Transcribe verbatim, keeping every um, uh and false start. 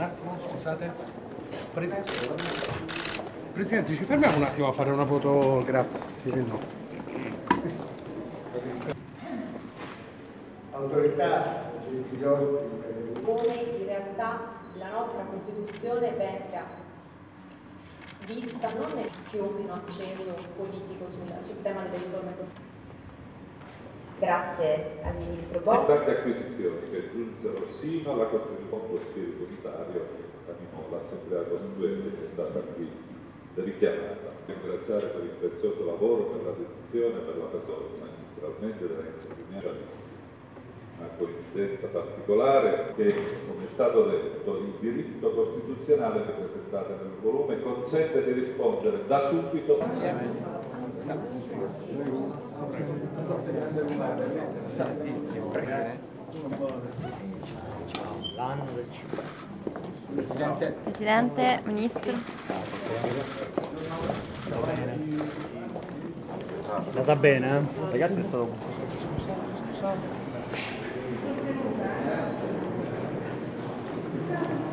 Un attimo, scusate. Pres Presidente, ci fermiamo un attimo a fare una foto, grazie. Sì, no. Autorità, gentili ospiti. Come in realtà la nostra Costituzione venga vista non nel più o meno acceso politico sul, sul tema delle riforme costituzionali. Grazie al Ministro Boccia. Tante acquisizioni che giunsero sino alla costituzione dello spirito unitario che animò l'Assemblea Costituente che è stata qui richiamata. Ringraziare per il prezioso lavoro, per la dedizione, per la persona magistralmente della insegnanza. Una coincidenza particolare che, come è stato detto, il diritto costituzionale rappresentato nel volume consente di rispondere da subito. Presidente. Presidente, Ministro. È andata bene, eh? Ragazzi, è stato... Scusate.